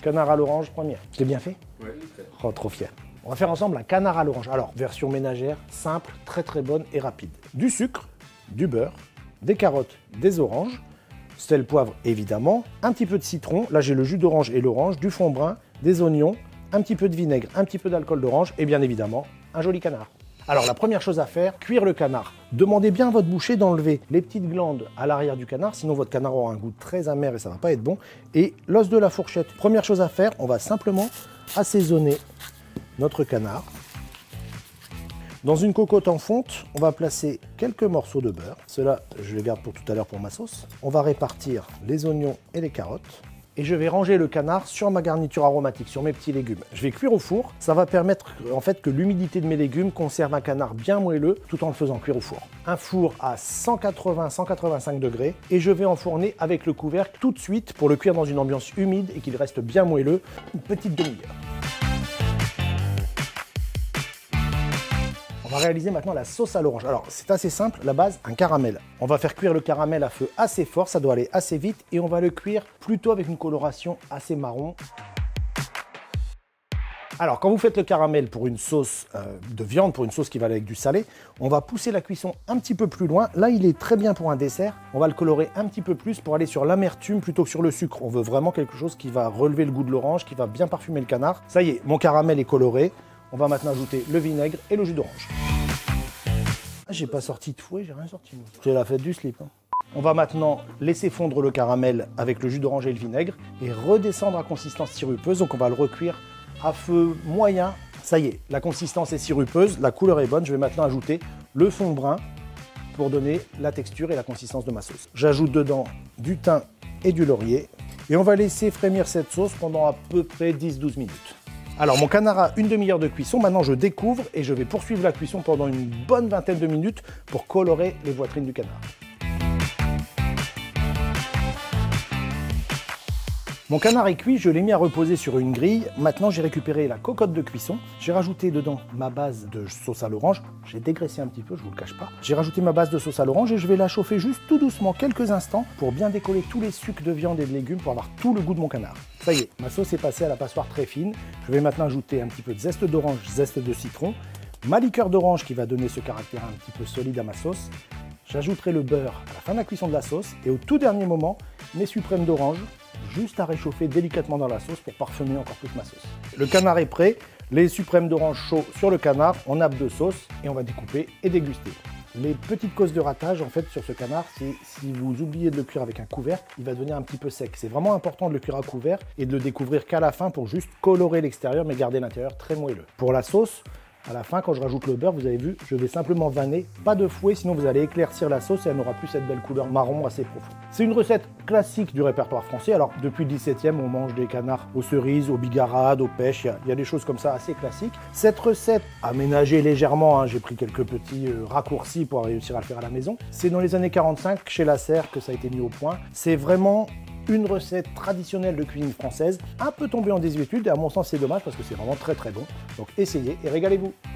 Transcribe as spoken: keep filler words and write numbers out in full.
Canard à l'orange, première. Je l'ai bien fait? Ouais, très. Oh, trop fier. On va faire ensemble un canard à l'orange. Alors, version ménagère, simple, très très bonne et rapide. Du sucre, du beurre, des carottes, des oranges, sel, poivre évidemment, un petit peu de citron, là j'ai le jus d'orange et l'orange, du fond brun, des oignons, un petit peu de vinaigre, un petit peu d'alcool d'orange et bien évidemment, un joli canard. Alors la première chose à faire, cuire le canard. Demandez bien à votre boucher d'enlever les petites glandes à l'arrière du canard, sinon votre canard aura un goût très amer et ça va pas être bon. Et l'os de la fourchette. Première chose à faire, on va simplement assaisonner notre canard. Dans une cocotte en fonte, on va placer quelques morceaux de beurre. Cela, je les garde pour tout à l'heure pour ma sauce. On va répartir les oignons et les carottes. Et je vais ranger le canard sur ma garniture aromatique, sur mes petits légumes. Je vais cuire au four. Ça va permettre en fait que l'humidité de mes légumes conserve un canard bien moelleux tout en le faisant cuire au four. Un four à cent quatre-vingts à cent quatre-vingt-cinq degrés et je vais enfourner avec le couvercle tout de suite pour le cuire dans une ambiance humide et qu'il reste bien moelleux, une petite demi-heure. On va réaliser maintenant la sauce à l'orange. Alors, c'est assez simple, la base, un caramel. On va faire cuire le caramel à feu assez fort, ça doit aller assez vite, et on va le cuire plutôt avec une coloration assez marron. Alors, quand vous faites le caramel pour une sauce euh, de viande, pour une sauce qui va aller avec du salé, on va pousser la cuisson un petit peu plus loin. Là, il est très bien pour un dessert. On va le colorer un petit peu plus pour aller sur l'amertume plutôt que sur le sucre. On veut vraiment quelque chose qui va relever le goût de l'orange, qui va bien parfumer le canard. Ça y est, mon caramel est coloré. On va maintenant ajouter le vinaigre et le jus d'orange. Ah, j'ai pas sorti de fouet, j'ai rien sorti. C'est la fête du slip. Hein. On va maintenant laisser fondre le caramel avec le jus d'orange et le vinaigre et redescendre à consistance sirupeuse. Donc on va le recuire à feu moyen. Ça y est, la consistance est sirupeuse, la couleur est bonne. Je vais maintenant ajouter le fond brun pour donner la texture et la consistance de ma sauce. J'ajoute dedans du thym et du laurier et on va laisser frémir cette sauce pendant à peu près dix à douze minutes. Alors mon canard a une demi-heure de cuisson, maintenant je découvre et je vais poursuivre la cuisson pendant une bonne vingtaine de minutes pour colorer les poitrines du canard. Mon canard est cuit, je l'ai mis à reposer sur une grille. Maintenant j'ai récupéré la cocotte de cuisson. J'ai rajouté dedans ma base de sauce à l'orange. J'ai dégraissé un petit peu, je vous le cache pas. J'ai rajouté ma base de sauce à l'orange et je vais la chauffer juste tout doucement quelques instants pour bien décoller tous les sucs de viande et de légumes pour avoir tout le goût de mon canard. Ça y est, ma sauce est passée à la passoire très fine. Je vais maintenant ajouter un petit peu de zeste d'orange, zeste de citron, ma liqueur d'orange qui va donner ce caractère un petit peu solide à ma sauce. J'ajouterai le beurre à la fin de la cuisson de la sauce et au tout dernier moment, mes suprêmes d'orange, juste à réchauffer délicatement dans la sauce pour parfumer encore plus ma sauce. Le canard est prêt, les suprêmes d'orange chauds sur le canard, on nappe de sauce et on va découper et déguster. Les petites causes de ratage en fait sur ce canard, c'est si vous oubliez de le cuire avec un couvercle, il va devenir un petit peu sec. C'est vraiment important de le cuire à couvert et de le découvrir qu'à la fin pour juste colorer l'extérieur mais garder l'intérieur très moelleux. Pour la sauce, à la fin, quand je rajoute le beurre, vous avez vu, je vais simplement vanner, pas de fouet, sinon vous allez éclaircir la sauce et elle n'aura plus cette belle couleur marron assez profonde. C'est une recette classique du répertoire français. Alors, depuis le dix-septième, on mange des canards aux cerises, aux bigarades, aux pêches, il y a, il y a des choses comme ça assez classiques. Cette recette, aménagée légèrement, hein, j'ai pris quelques petits euh, raccourcis pour réussir à le faire à la maison. C'est dans les années quarante-cinq, chez Lasserre, que ça a été mis au point. C'est vraiment une recette traditionnelle de cuisine française, un peu tombée en désuétude, et à mon sens c'est dommage parce que c'est vraiment très très bon. Donc essayez et régalez-vous.